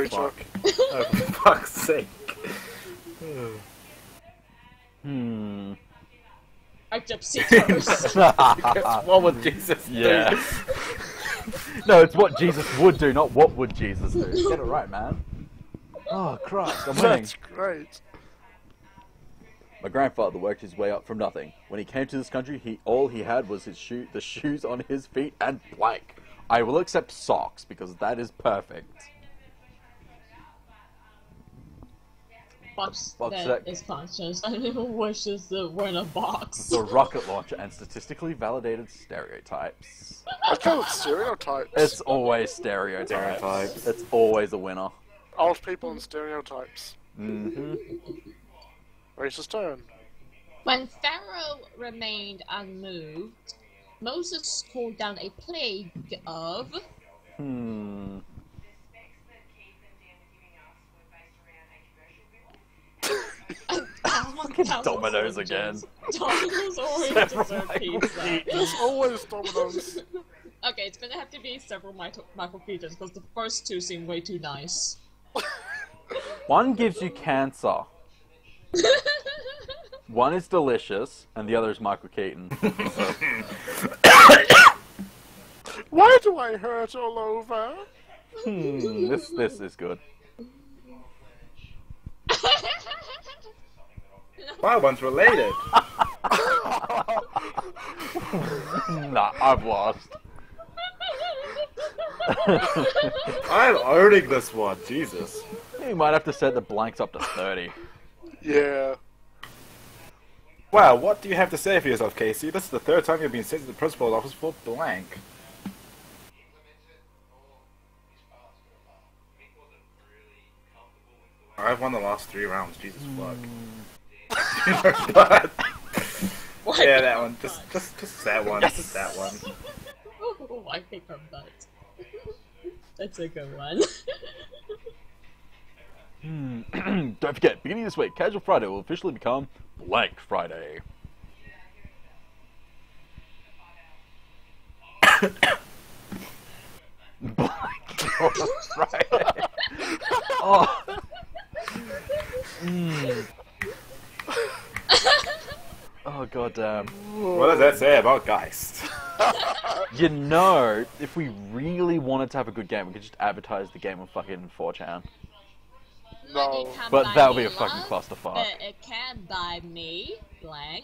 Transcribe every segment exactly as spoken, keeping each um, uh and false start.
Sorry, Chuck. Oh, for fuck's sake. Hmm. I just see first. What would Jesus do? Yeah. No, it's what Jesus would do, not what would Jesus do. Get it right, man. Oh, Christ, I'm winning. That's great. My grandfather worked his way up from nothing. When he came to this country, he all he had was his shoe, the shoes on his feet, and blank. I will accept socks, because that is perfect. Box Box that set. is conscious. I don't wish this to were in a box. The rocket launcher and statistically validated stereotypes. I call it stereotypes. It's always stereotypes. Stereotypes. It's always a winner. Old people and stereotypes. Mm-hmm. Racist turn. When Pharaoh remained unmoved, Moses called down a plague of... Hmm. Fucking Dominoes again. Dominoes always Several deserve Michael pizza. There's always dominoes. Okay, it's gonna have to be several Michael, Michael pizzas because the first two seem way too nice. One gives you cancer. One is delicious, and the other is Michael Keaton. Why do I hurt all over? Hmm, this this is good. Wow, one's related. Nah, I've lost. I'm owning this one, Jesus. You might have to set the blanks up to thirty. Yeah. Wow, what do you have to say for yourself, Casey? This is the third time you've been sent to the principal's office for blank. I've won the last three rounds, Jesus fuck. But, yeah, that one. Just, just, just that one. Yes. Just that one. Oh, I pick her butt. That's a good one. Hmm. Don't forget, beginning this week, Casual Friday will officially become Blank Friday. Blank Friday. Oh. Mm. Oh goddamn. What does that say about Geist? You know, if we really wanted to have a good game, we could just advertise the game on fucking four chan. No. But that would be a fucking clusterfuck. Uh, it can buy me, blank.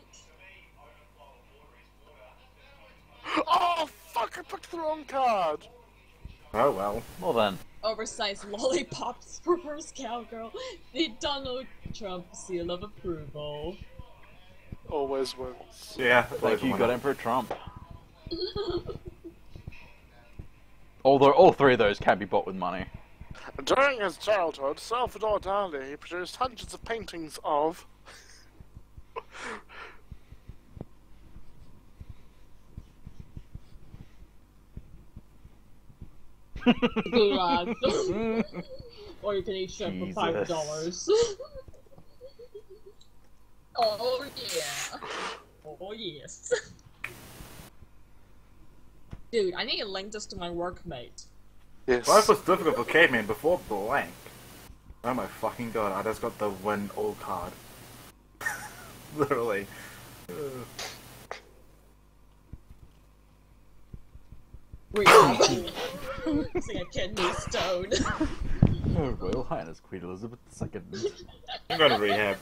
Oh fuck! I picked the wrong card. Oh well. Well then. Oversized lollipops for first cowgirl. The Donald Trump seal of approval. Always wins. Yeah. Thank you, God Emperor Trump. Although all three of those can be bought with money. During his childhood, Salvador Dali produced hundreds of paintings of... Gulag. Or you can eat shrimp for five dollars. Oh yeah. Oh yes. Dude, I need to link this to my workmate. Yes. Life was difficult for Caveman before blank. Oh my fucking god, I just got the win all card. Literally. Wait, it's like a kidney stone. Her Royal Highness Queen Elizabeth the Second. I'm going to rehab.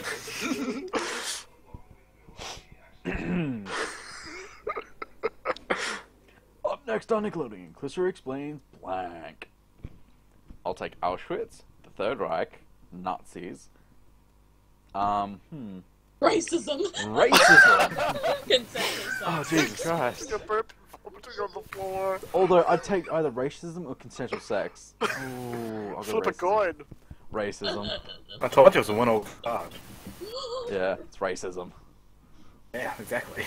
Up next on Nickelodeon, Clisser explains blank. I'll take Auschwitz, the Third Reich, Nazis. Um, hmm. Racism. Racism! Consensus. Oh, Jesus Christ. You're burping, vomiting on the floor. Although, I'd take either racism or consensual sex. Ooh, I'll go Flip a racism. coin. Racism. I told you it was a win all card. Yeah, it's racism. Yeah, exactly.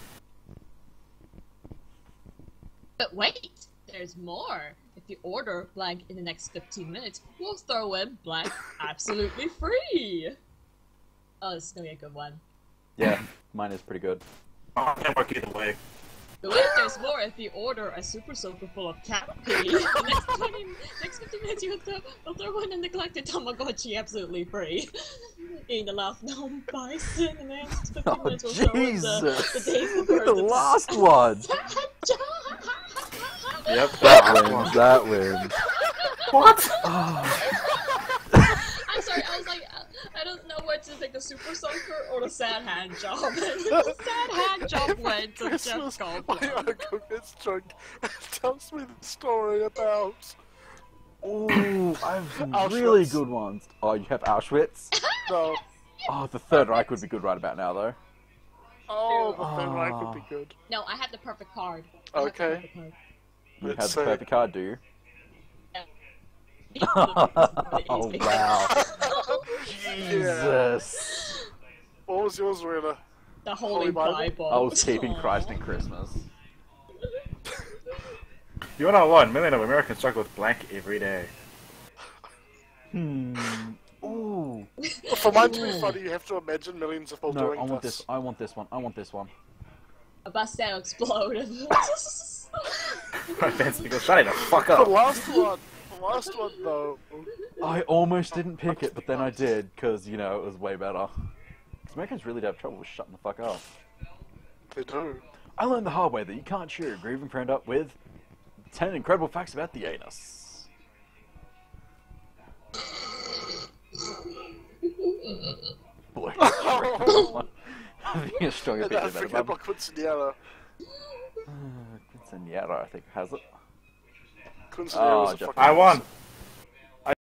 But wait, there's more. If you order blank in the next fifteen minutes, we'll throw in blank absolutely free. Oh, this is gonna be a good one. Yeah, mine is pretty good. Oh, I can't work either way. But wait, there's more. If you order a super soaker full of cat pee, the next twenty, next fifty minutes you'll throw, you'll throw in a neglected Tamagotchi absolutely free. In the last known bison, and the next fifty Oh, minutes we'll throw in the, Jesus. the Daisy bird. The last one! Yep, That wins, that wins. What? I'm sorry, I was like, I- I don't know what to think, the super soaker or the sad hand job. The sad hand job went to Christmas, Jeff my Goldblum. uncle gets drunk and tells me the story about... Ooh, I have some Auschwitz. really good ones. Oh, you have Auschwitz? No. Oh, the Third Reich would be good right about now, though. Oh, but then Reich would Ah. be good. No, I have the perfect card. I have the Okay. perfect card. You Let's have the see. perfect card, do you? oh Oh, wow. Yeah. Jesus. What was yours, Rena? The Holy Holy Bible? Bible. I was keeping Aw. Christ in Christmas. You wanna know what? Million of Americans struggle with blank every day. Hmm. Ooh. For mine to be funny, you have to imagine millions of people No, doing I want this. this. I want this one. I want this one. A bus that exploded. My fans go, shut it the fuck The up. last one, the last one though. I almost didn't pick it, but then I did, because, you know, it was way better. 'Cause Americans really do have trouble with shutting the fuck up. They do. I learned the hard way that you can't cheer a grieving friend up with ten incredible facts about the anus. Boy. I think it's stronger And I picture forget than about Quinceanera. Quinceanera, I think, has it. Quinceanera Oh, was a Jeff- fucking... I won.